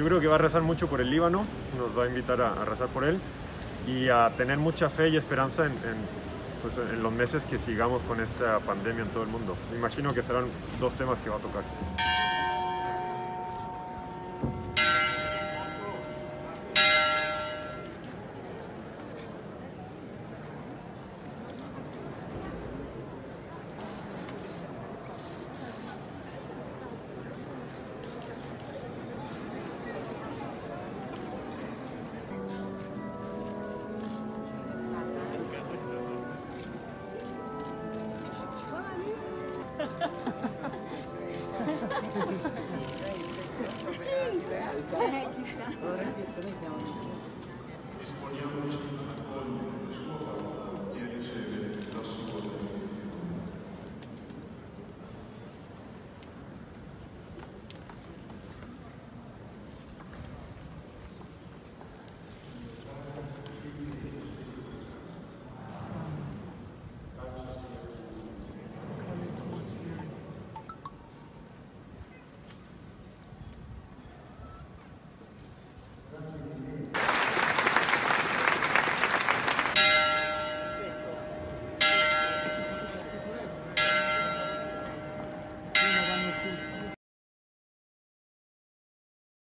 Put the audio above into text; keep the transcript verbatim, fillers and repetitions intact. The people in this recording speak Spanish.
yo creo que va a rezar mucho por el Líbano, nos va a invitar a, a rezar por él y a tener mucha fe y esperanza en, en, pues, en los meses que sigamos con esta pandemia en todo el mundo. Me imagino que serán dos temas que va a tocar. Disponiamoci ad accogliere la sua parola e a ricevere